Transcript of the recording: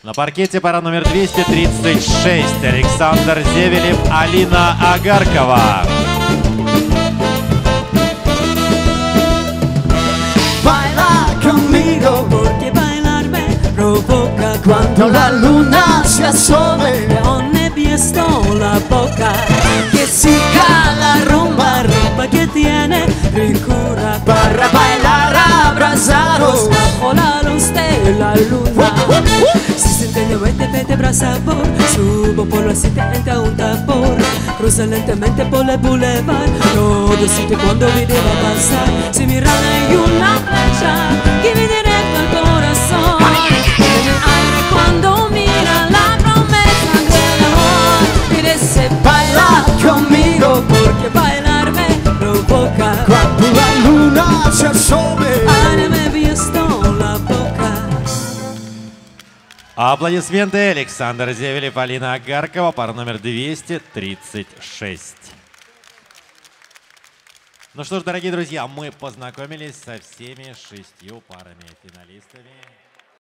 На паркете пара номер 236. Александр Зевелев, Алина Агаркова. Baila conmigo porque bailar me provoca cuando la luna se asome. Non ne visto la boca Que siga la rumba, rumba que tiene rincura para bailar abrazados bajo la luz de la luna. Si siente vete para sabor, subo por la cita entra un tambor, cruza lentamente por el boulevard, todo sitio cuando vide va a pasar, si mirada hay una flecha que vi directo al corazón, en el aire cuando mira la promesa del amor, y dice baila conmigo porque bailar me provoca cuando la luna se asome. Ahora me he visto la boca. Аплодисменты. Александр Зевелев, Алина Агаркова, пара номер 236. Ну что ж, дорогие друзья, мы познакомились со всеми 6 парами финалистами.